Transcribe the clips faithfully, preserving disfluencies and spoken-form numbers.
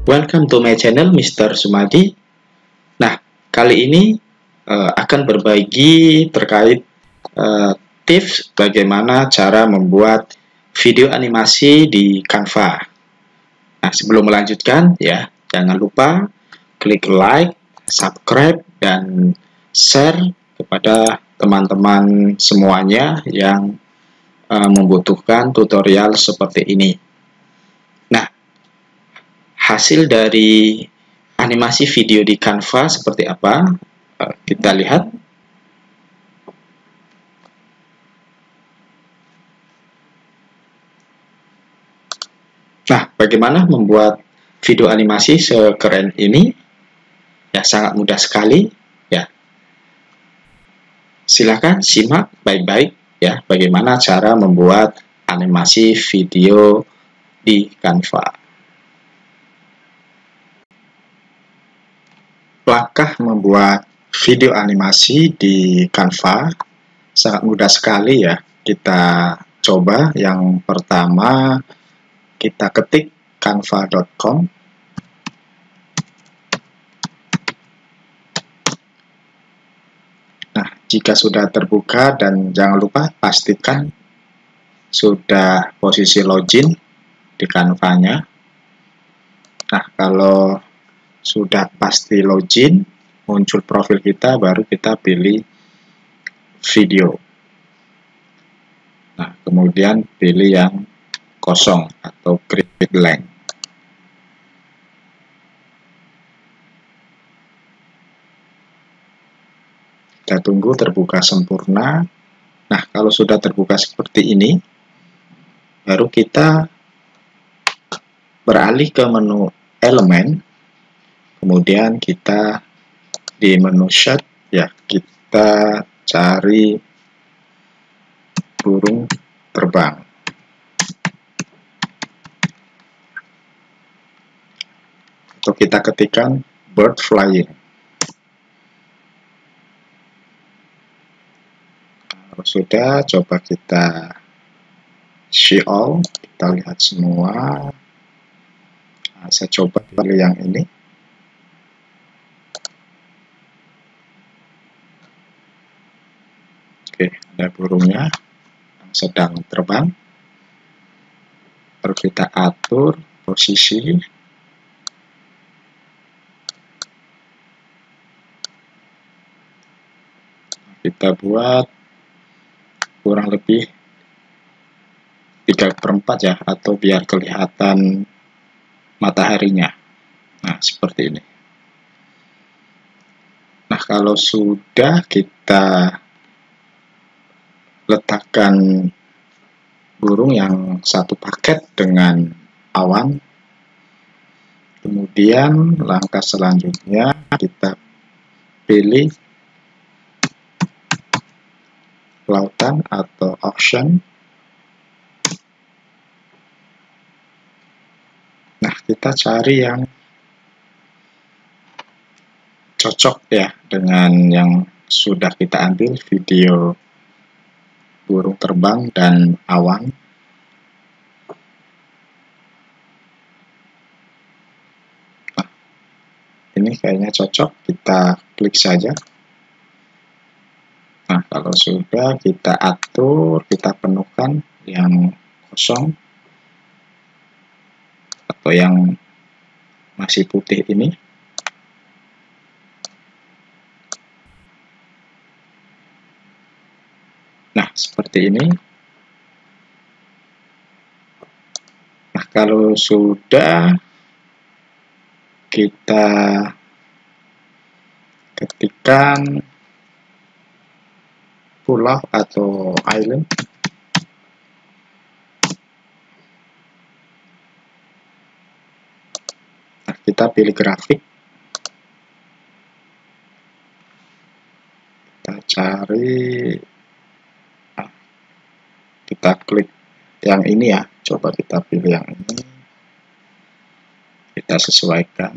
Welcome to my channel Mister Sumadi. Nah, kali ini uh, akan berbagi terkait uh, tips bagaimana cara membuat video animasi di Canva. Nah, sebelum melanjutkan ya, jangan lupa klik like, subscribe, dan share kepada teman-teman semuanya yang uh, membutuhkan tutorial seperti ini. Nah, hasil dari animasi video di Canva seperti apa? Uh, kita lihat. Nah, bagaimana membuat video animasi sekeren ini? Ya, sangat mudah sekali. Ya, silakan simak baik-baik ya, bagaimana cara membuat animasi video di Canva. Langkah membuat video animasi di Canva sangat mudah sekali ya. Kita coba. Yang pertama, kita ketik canva dot com. Nah, jika sudah terbuka, dan jangan lupa pastikan sudah posisi login di Canva-nya. Nah, kalau sudah pasti login, muncul profil kita, baru kita pilih video. Nah, kemudian pilih yang kosong atau create blank. Kita tunggu terbuka sempurna. Nah, kalau sudah terbuka seperti ini, baru kita beralih ke menu elemen. Kemudian kita di menu shot ya, kita cari burung terbang. Atau kita ketikkan bird flying. Kalau sudah, coba kita see all, kita lihat semua. Nah, saya coba pilih yang ini. Oke, ada burungnya yang sedang terbang. Lalu kita atur posisi. Kita buat kurang lebih tiga per empat ya, atau biar kelihatan mataharinya. Nah, seperti ini. Nah, kalau sudah, kita letakkan burung yang satu paket dengan awan. Kemudian langkah selanjutnya kita pilih lautan atau ocean. Nah, kita cari yang cocok ya dengan yang sudah kita ambil video burung terbang dan awan. Nah, ini kayaknya cocok, kita klik saja. Nah, kalau sudah, kita atur, kita penuhkan yang kosong atau yang masih putih ini. Nah, seperti ini. Nah, kalau sudah, kita ketikkan pulau atau island. Nah, kita pilih grafik. Kita cari. Nah, kita klik yang ini ya. Coba kita pilih yang ini. Kita sesuaikan.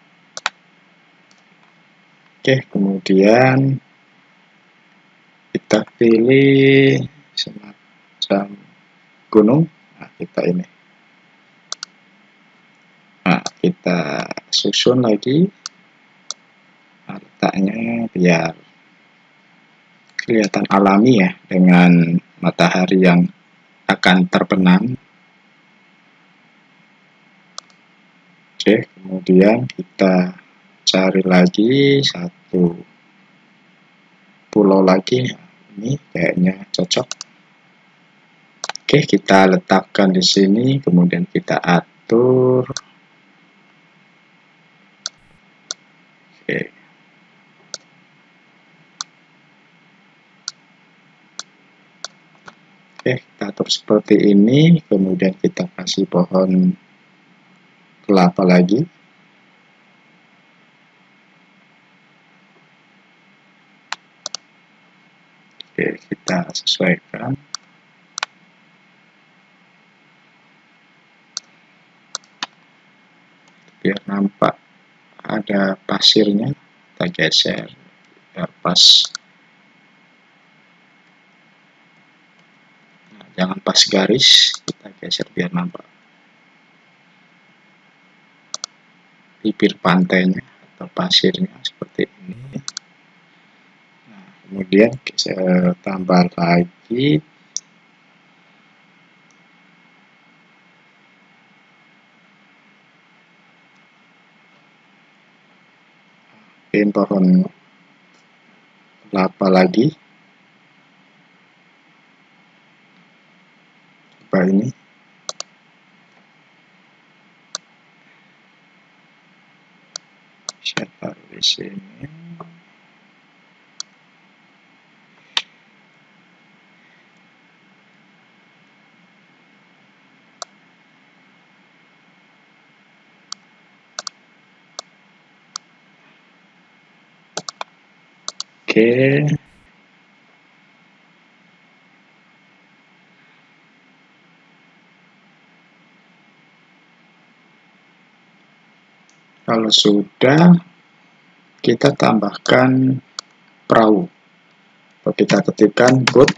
Oke, kemudian kita pilih semacam gunung. Nah, kita ini. Nah, kita susun lagi. Nah, letaknya biar kelihatan alami ya, dengan matahari yang akan terbenam. Oke, kemudian kita cari lagi satu pulau lagi. Ini kayaknya cocok. Oke, kita letakkan di sini, kemudian kita atur. Oke. Oke, kita atur seperti ini, kemudian kita kasih pohon kelapa lagi. Oke, kita sesuaikan. Biar nampak ada pasirnya, kita geser biar pas. Nah, jangan pas garis, kita geser biar nampak bibir pantainya atau pasirnya seperti ini. Nah, kemudian kita tambah lagi pohon kelapa lagi. Coba ini. Saya taruh di sini. Oke. Kalau sudah, kita tambahkan perahu. Kita ketikkan boat.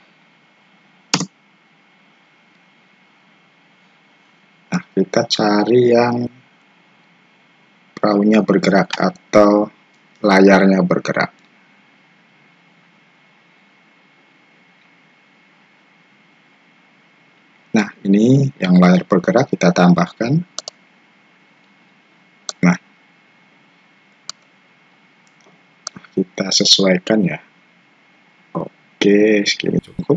Nah, kita cari yang perahunya bergerak atau layarnya bergerak. Nah, ini yang layar bergerak kita tambahkan. Nah, kita sesuaikan ya. Oke, segini cukup.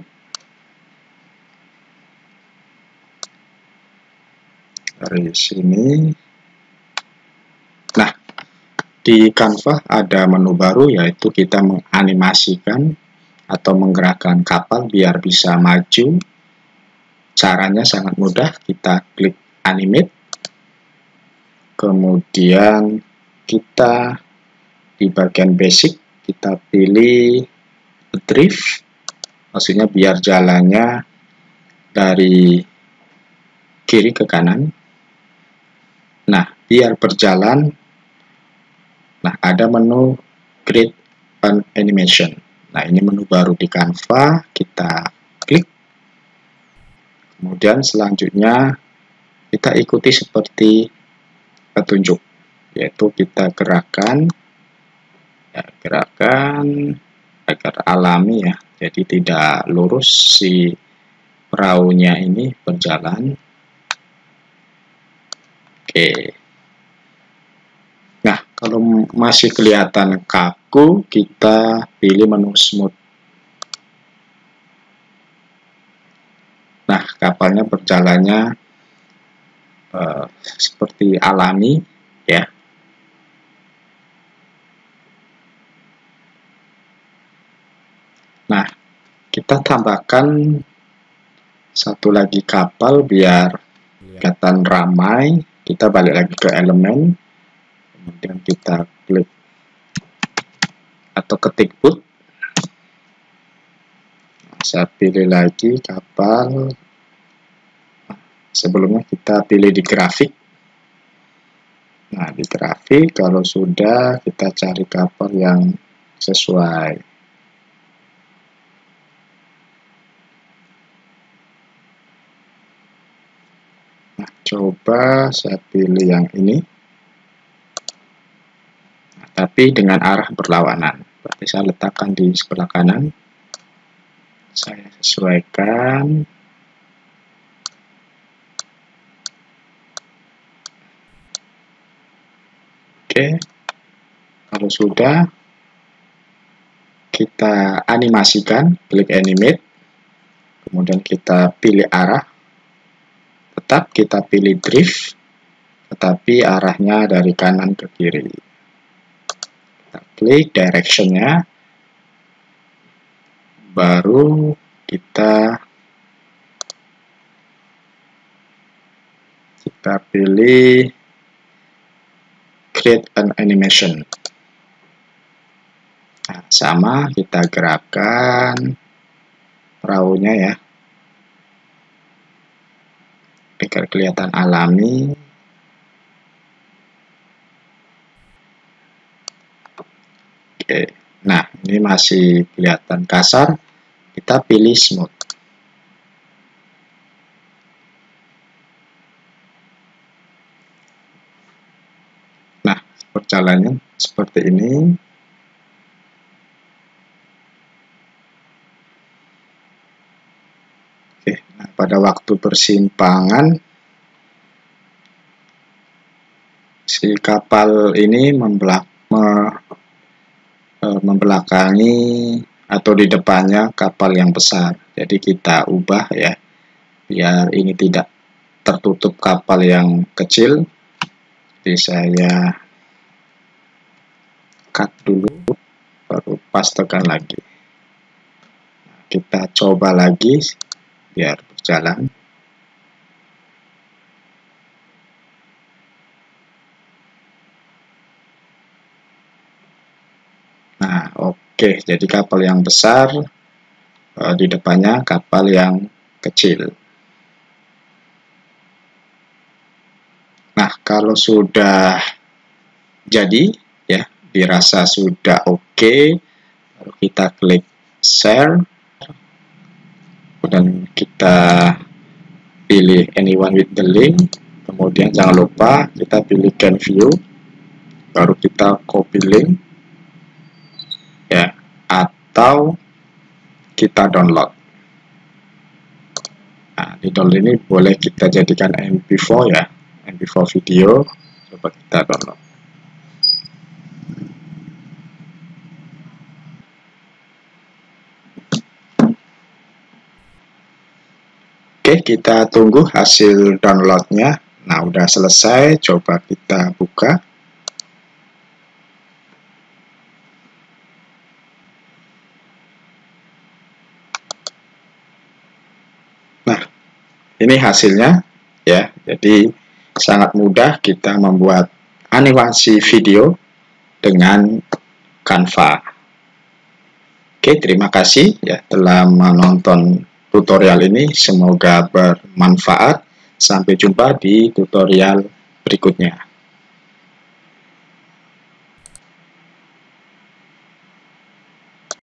Dari sini. Nah, di Canva ada menu baru, yaitu kita menganimasikan atau menggerakkan kapal biar bisa maju. Caranya sangat mudah, kita klik animate, kemudian kita di bagian basic kita pilih drift, maksudnya biar jalannya dari kiri ke kanan. Nah, biar berjalan, nah ada menu create an animation. Nah, ini menu baru di Canva, kita klik. Kemudian selanjutnya kita ikuti seperti petunjuk, yaitu kita gerakan, ya, gerakan agar alami ya, jadi tidak lurus si perahunya ini berjalan. Oke. Nah, kalau masih kelihatan kaku, kita pilih menu smooth. Nah, kapalnya berjalannya uh, seperti alami ya. Nah, kita tambahkan satu lagi kapal biar kelihatan ramai. Kita balik lagi ke elemen, kemudian kita klik atau ketik boot. Saya pilih lagi kapal. Sebelumnya kita pilih di grafik. Nah, di grafik kalau sudah kita cari kapal yang sesuai. Coba saya pilih yang ini, nah, tapi dengan arah berlawanan. Berarti saya letakkan di sebelah kanan, saya sesuaikan. Oke, kalau sudah, kita animasikan, klik animate, kemudian kita pilih arah, tetap kita pilih drift, tetapi arahnya dari kanan ke kiri. Kita klik direction-nya, baru kita kita pilih create an animation. Nah, sama kita gerakkan perahunya ya, agar kelihatan alami. Oke, nah ini masih kelihatan kasar, kita pilih smooth. Nah, perjalanannya seperti ini. Oke, nah pada waktu persimpangan si kapal ini membelak me, e, membelakangi atau di depannya kapal yang besar. Jadi kita ubah ya, biar ini tidak tertutup kapal yang kecil. Jadi saya cut dulu, baru pastekan lagi. Nah, kita coba lagi biar berjalan. Nah, oke, jadi kapal yang besar, eh, di depannya kapal yang kecil. Nah, kalau sudah jadi, ya, dirasa sudah oke, baru kita klik share, dan kita pilih anyone with the link, kemudian jangan lupa kita pilih can view, baru kita copy link, ya, atau kita download. Nah, di download ini boleh kita jadikan M P four ya, M P four video. Coba kita download. Oke, kita tunggu hasil downloadnya. Nah, udah selesai, coba kita buka. Nah, ini hasilnya ya. Jadi sangat mudah kita membuat animasi video dengan Canva. Oke, terima kasih ya telah menonton tutorial ini. Semoga bermanfaat. Sampai jumpa di tutorial berikutnya.